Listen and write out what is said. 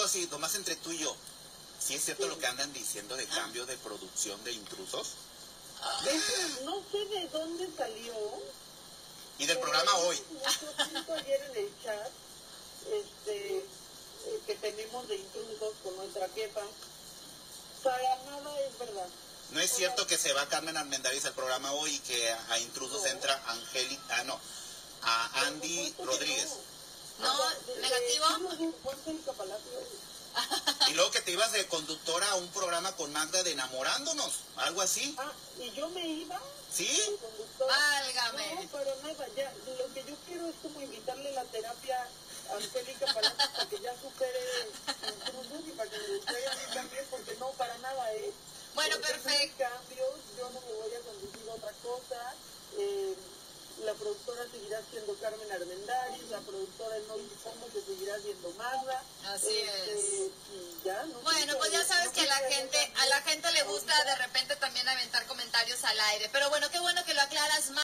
así, nomás entre tú y yo, ¿sí es cierto lo que andan diciendo de cambio de producción de Intrusos? No sé de dónde salió. Y del programa hoy. Nuestro punto ayer en el chat, que tenemos de Intrusos con nuestra jefa, para nada es verdad. ¿No es cierto que se va Carmen Armendáriz al programa hoy y que a Intrusos entra a Andy Rodríguez? No, negativo. Y luego que te ibas de conductora a un programa con Magda de Enamorándonos, algo así. Ah, ¿y yo me iba? ¿Sí? Válgame. No, pero nada, ya, lo que yo quiero es como invitarle la terapia a Angélica Palacios para que ya supere Intrusos y para que me guste a mí también, porque no, para nada, Bueno, porque perfecto. cambios, yo no me voy a conducir a otra cosa, la productora seguirá siendo Carmen Armendáriz, la productora en No Informo que seguirá siendo Magda. Así es. Y ya, no. Bueno, pues ya sabes que a la gente le gusta de repente también aventar comentarios al aire. Pero bueno, qué bueno que lo aclaras más.